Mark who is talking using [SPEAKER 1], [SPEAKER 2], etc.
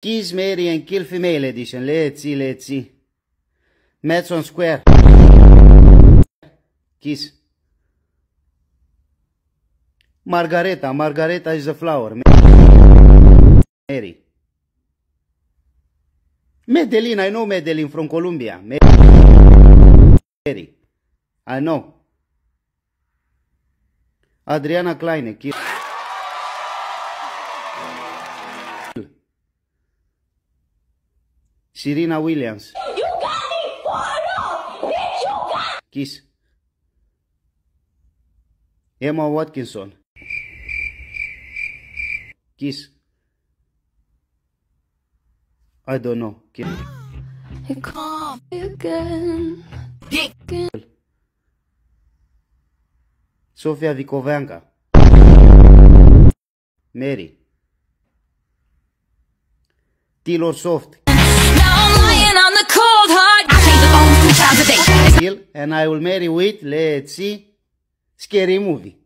[SPEAKER 1] Kiss, marry and kill female edition. Let's see. Madison Square. Kiss. Margareta is a flower. Mary. Medellin, I know Medellin from Colombia. Mary. I know. Adriana Kleine. Kill. Serena Williams.
[SPEAKER 2] You got me photo! Bitch, you got...
[SPEAKER 1] Kiss. Emma Watkinson. Kiss. I don't know. Kiss.
[SPEAKER 2] You call me again.
[SPEAKER 1] Sofia Vicoveanca. Mary. Taylor Swift. Kill, and I will marry with, let's see, Scary Movie.